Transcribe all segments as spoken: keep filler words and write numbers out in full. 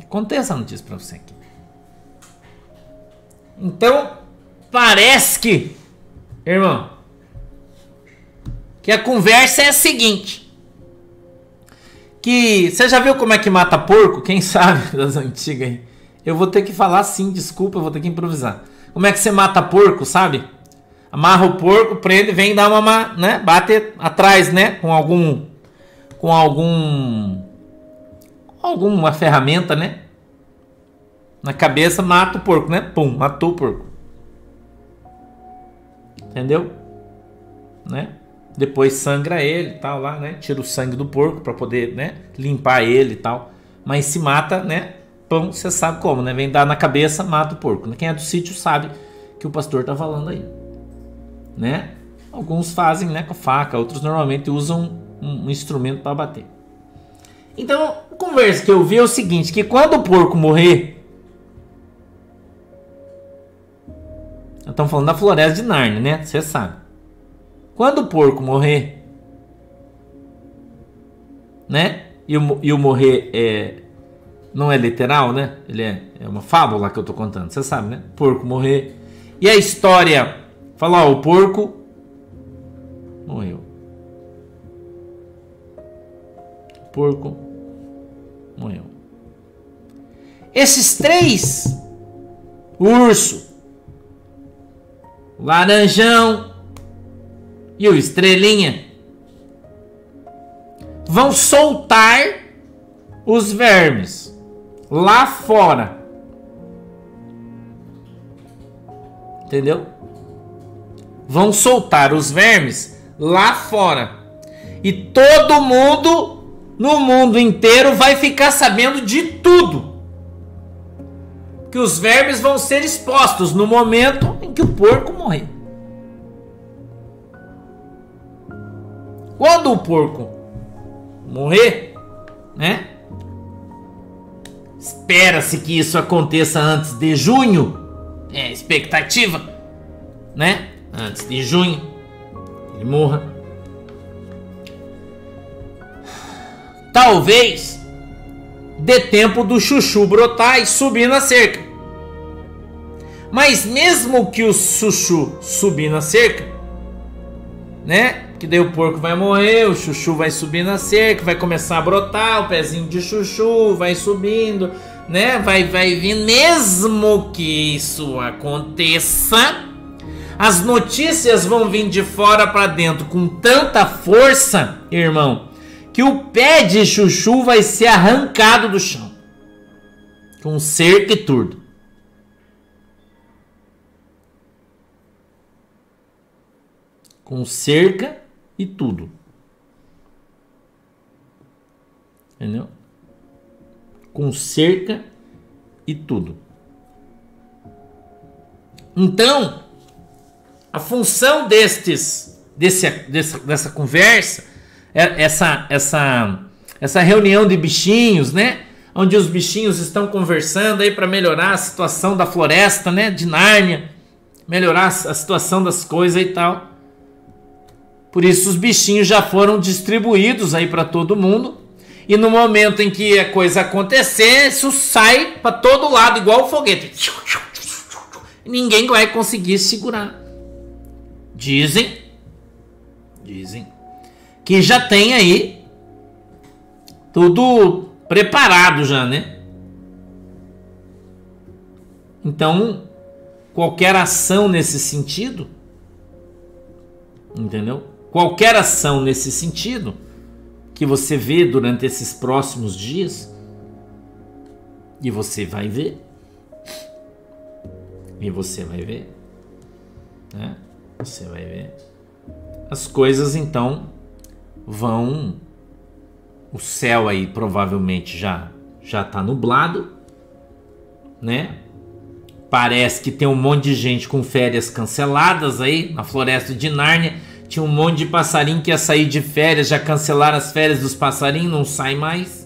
Contei essa notícia pra você aqui. Então, parece que, irmão, que a conversa é a seguinte. Que, você já viu como é que mata porco? Quem sabe das antigas aí? Eu vou ter que falar sim, desculpa, eu vou ter que improvisar. Como é que você mata porco, sabe? Amarra o porco, prende, vem dar uma, né? Bate atrás, né? Com algum, com algum, alguma ferramenta, né? Na cabeça, mata o porco, né? Pum, matou o porco. Entendeu? Né? Depois sangra ele e tal lá, né? Tira o sangue do porco para poder, né? Limpar ele e tal. Mas se mata, né? Pão, você sabe como, né? Vem dar na cabeça, mata o porco. Quem é do sítio sabe que o pastor tá falando aí, né? Alguns fazem, né, com faca, outros normalmente usam um, um instrumento para bater. Então, a conversa que eu vi é o seguinte, que quando o porco morrer, estamos falando da floresta de Nárnia, né? Você sabe. Quando o porco morrer, né? E o, e o morrer é, não é literal, né? Ele é, é uma fábula que eu tô contando, você sabe, né? Porco morrer. E a história fala, ó, o porco morreu. O porco morreu. Esses três, o urso, o laranjão e o estrelinha, vão soltar os vermes lá fora. Entendeu? Vão soltar os vermes lá fora. E todo mundo, no mundo inteiro, vai ficar sabendo de tudo. Que os vermes vão ser expostos no momento em que o porco morrer. Quando o porco morrer, né? Espera-se que isso aconteça antes de junho. É expectativa, né? Antes de junho ele morra. Talvez dê tempo do chuchu brotar e subir na cerca. Mas mesmo que o chuchu subir na cerca, né? Que daí o porco vai morrer, o chuchu vai subir na cerca, vai começar a brotar, o pezinho de chuchu vai subindo, né? Vai, vai vir. Mesmo que isso aconteça, as notícias vão vir de fora para dentro com tanta força, irmão, que o pé de chuchu vai ser arrancado do chão, com cerca e tudo. Com cerca e tudo. Entendeu? Com cerca e tudo. Então, a função destes, desse, dessa, dessa conversa, é essa, essa, essa reunião de bichinhos, né? Onde os bichinhos estão conversando aí para melhorar a situação da floresta, né? De Nárnia, melhorar a situação das coisas e tal. Por isso os bichinhos já foram distribuídos aí para todo mundo. E no momento em que a coisa acontecer, isso sai para todo lado, igual o foguete. Ninguém vai conseguir segurar. Dizem, dizem que já tem aí tudo preparado já, né? Então, qualquer ação nesse sentido, entendeu? Qualquer ação nesse sentido que você vê durante esses próximos dias, e você vai ver, e você vai ver, né? Você vai ver. As coisas então vão, o céu aí provavelmente já já tá nublado, né? Parece que tem um monte de gente com férias canceladas aí na floresta de Nárnia. Tinha um monte de passarinho que ia sair de férias, já cancelaram as férias dos passarinhos, não sai mais,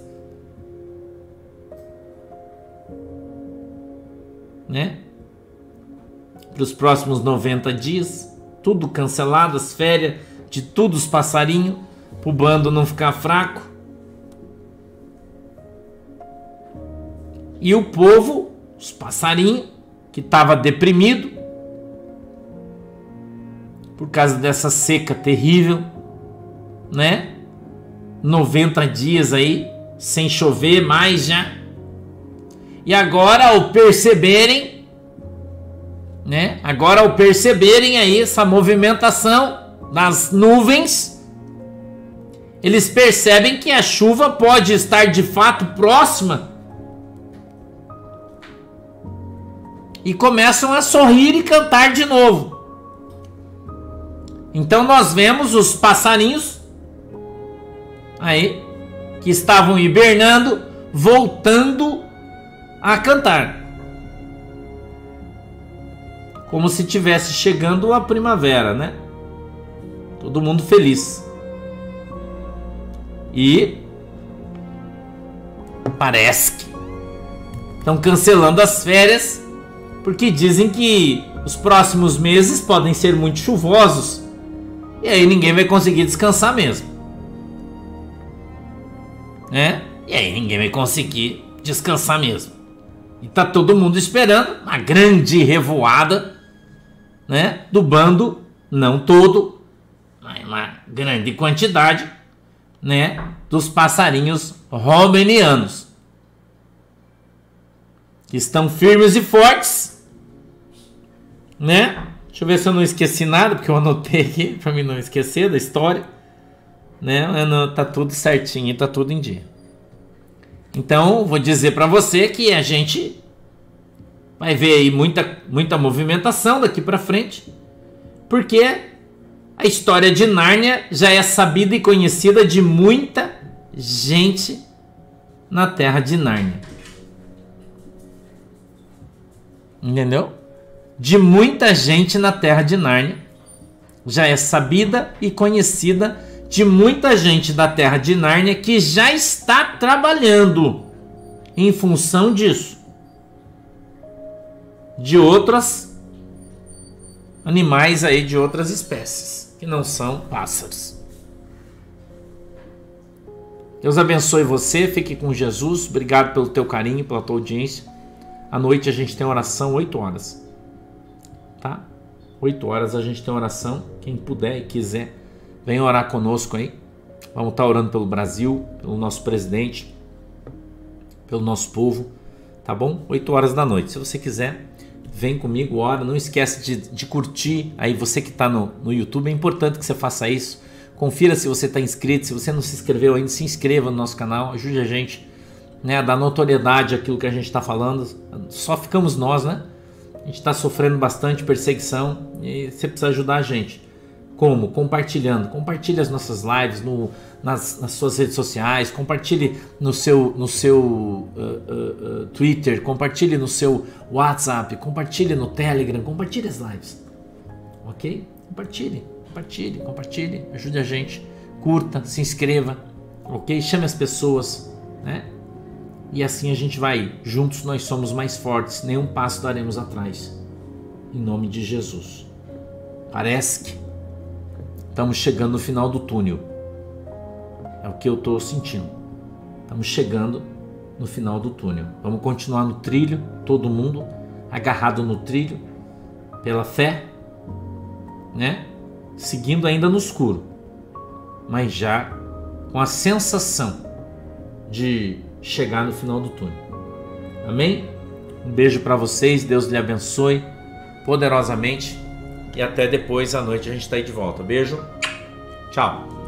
né? Para os próximos noventa dias, tudo cancelado, as férias de todos os passarinhos, para o bando não ficar fraco. E o povo, os passarinhos, que estava deprimido por causa dessa seca terrível, né? noventa dias aí, sem chover mais já. E agora, ao perceberem, né? Agora, ao perceberem aí essa movimentação das nuvens, eles percebem que a chuva pode estar de fato próxima e começam a sorrir e cantar de novo. Então nós vemos os passarinhos aí que estavam hibernando voltando a cantar, como se tivesse chegando a primavera, né? Todo mundo feliz. E parece que estão cancelando as férias, porque dizem que os próximos meses podem ser muito chuvosos, e aí ninguém vai conseguir descansar mesmo, né? E aí ninguém vai conseguir descansar mesmo. E tá todo mundo esperando uma grande revoada, né? Do bando, não todo, mas uma grande quantidade, né? Dos passarinhos romenianos, que estão firmes e fortes, né? Deixa eu ver se eu não esqueci nada, porque eu anotei aqui para mim não esquecer da história, né? Tá tudo certinho, tá tudo em dia. Então, vou dizer para você que a gente vai ver aí muita, muita movimentação daqui para frente, porque a história de Nárnia já é sabida e conhecida de muita gente na terra de Nárnia. Entendeu? De muita gente na terra de Nárnia. Já é sabida e conhecida de muita gente da terra de Nárnia que já está trabalhando em função disso. De outros animais aí, de outras espécies, que não são pássaros. Deus abençoe você, fique com Jesus. Obrigado pelo teu carinho, pela tua audiência. À noite a gente tem oração, oito horas. Tá? oito horas a gente tem oração. Quem puder e quiser, venha orar conosco aí. Vamos estar orando pelo Brasil, pelo nosso presidente, pelo nosso povo. Tá bom? oito horas da noite. Se você quiser, vem comigo, ora. Não esquece de, de curtir. Aí você que está no, no YouTube, é importante que você faça isso. Confira se você está inscrito. Se você não se inscreveu ainda, se inscreva no nosso canal. Ajude a gente, né, a dar notoriedade àquilo que a gente está falando. Só ficamos nós, né? A gente está sofrendo bastante perseguição e você precisa ajudar a gente. Como? Compartilhando. Compartilhe as nossas lives no, nas, nas suas redes sociais. Compartilhe no seu, no seu uh, uh, uh, Twitter. Compartilhe no seu WhatsApp. Compartilhe no Telegram. Compartilhe as lives. Ok? Compartilhe. Compartilhe. Compartilhe. Ajude a gente. Curta. Se inscreva. Ok? Chame as pessoas. Né? E assim a gente vai. Juntos nós somos mais fortes. Nenhum passo daremos atrás. Em nome de Jesus. Parece que estamos chegando no final do túnel. É o que eu estou sentindo. Estamos chegando no final do túnel. Vamos continuar no trilho, todo mundo agarrado no trilho, pela fé, né? Seguindo ainda no escuro, mas já com a sensação de chegar no final do túnel. Amém? Um beijo para vocês, Deus lhe abençoe poderosamente. E até depois à noite a gente está aí de volta. Beijo, tchau.